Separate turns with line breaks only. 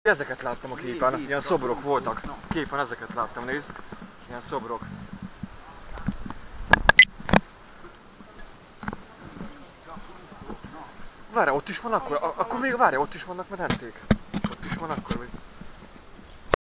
Ezeket láttam a képen, ilyen szobrok voltak. Képen ezeket láttam, nézd. Ilyen szobrok. Várj, ott is van akkor? Akkor még várj, ott is vannak medencék. Ott is van akkor, vagy...